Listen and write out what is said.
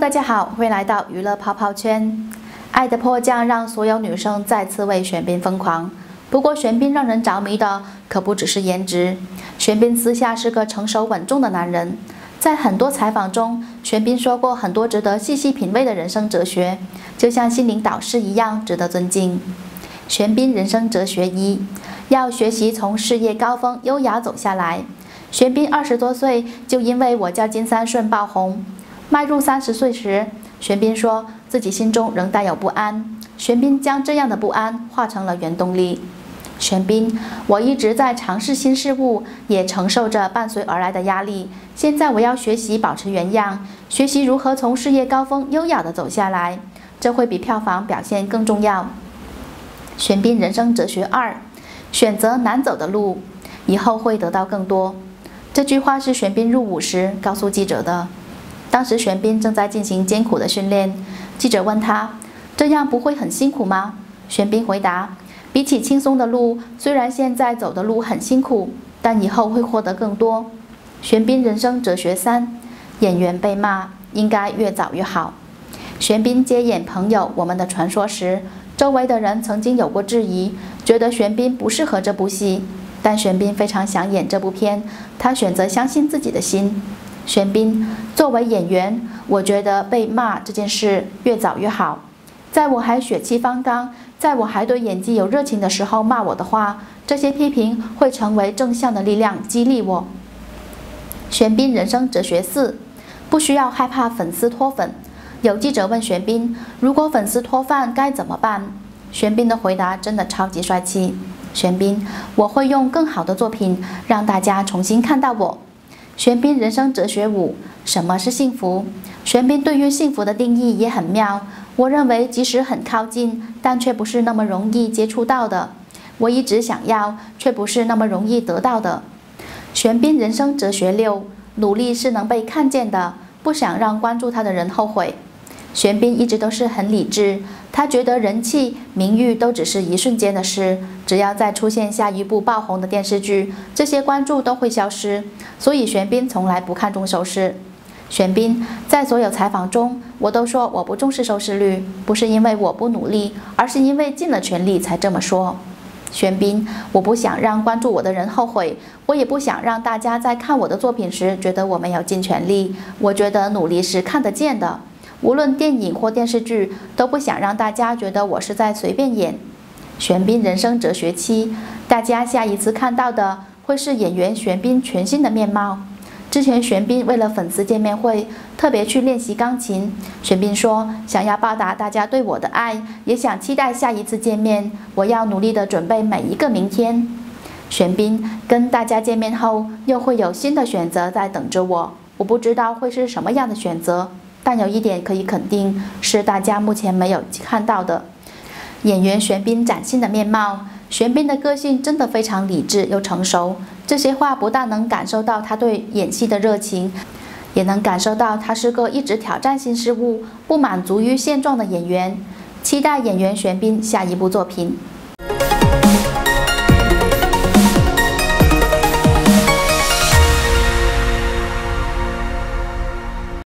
大家好，欢迎来到娱乐泡泡圈。爱的迫降让所有女生再次为玄彬疯狂。不过，玄彬让人着迷的可不只是颜值，玄彬私下是个成熟稳重的男人。在很多采访中，玄彬说过很多值得细细品味的人生哲学，就像心灵导师一样值得尊敬。玄彬人生哲学1：要学习从事业高峰优雅走下来。玄彬20多岁就因为我叫金三顺爆红。迈入30岁时，玄彬说自己心中仍带有不安。玄彬将这样的不安化成了原动力。玄彬，我一直在尝试新事物，也承受着伴随而来的压力。现在我要学习保持原样，学习如何从事业高峰优雅地走下来，这会比票房表现更重要。玄彬人生哲学2：选择难走的路，以后会得到更多。这句话是玄彬入伍时告诉记者的。当时玄彬正在进行艰苦的训练，记者问他：“这样不会很辛苦吗？”玄彬回答：“比起轻松的路，虽然现在走的路很辛苦，但以后会获得更多。”玄彬人生哲学3：演员被骂应该越早越好。玄彬接演《朋友：我们的传说》时，周围的人曾经有过质疑，觉得玄彬不适合这部戏，但玄彬非常想演这部片，他选择相信自己的心。玄彬，作为演员，我觉得被骂这件事越早越好。在我还血气方刚，在我还对演技有热情的时候骂我的话，这些批评会成为正向的力量，激励我。玄彬人生哲学4：不需要害怕粉丝脱粉。有记者问玄彬，如果粉丝脱饭该怎么办？玄彬的回答真的超级帅气。玄彬，我会用更好的作品让大家重新看到我。玄彬人生哲学5：什么是幸福？玄彬对于幸福的定义也很妙。我认为即使很靠近，但却不是那么容易接触到的。我一直想要，却不是那么容易得到的。玄彬人生哲学6：努力是能被看见的，不想让关注他的人后悔。玄彬一直都是很理智，他觉得人气、名誉都只是一瞬间的事，只要再出现下一部爆红的电视剧，这些关注都会消失。所以玄彬从来不看重收视。玄彬在所有采访中，我都说我不重视收视率，不是因为我不努力，而是因为尽了全力才这么说。玄彬，我不想让关注我的人后悔，我也不想让大家在看我的作品时觉得我没有尽全力。我觉得努力是看得见的。无论电影或电视剧，都不想让大家觉得我是在随便演。玄彬人生哲学7：大家下一次看到的会是演员玄彬全新的面貌。之前玄彬为了粉丝见面会，特别去练习钢琴。玄彬说，想要报答大家对我的爱，也想期待下一次见面，我要努力地准备每一个明天。玄彬跟大家见面后，又会有新的选择在等着我，我不知道会是什么样的选择。但有一点可以肯定，是大家目前没有看到的。演员玄彬崭新的面貌，玄彬的个性真的非常理智又成熟。这些话不但能感受到他对演戏的热情，也能感受到他是个一直挑战新事物、不满足于现状的演员。期待演员玄彬下一部作品。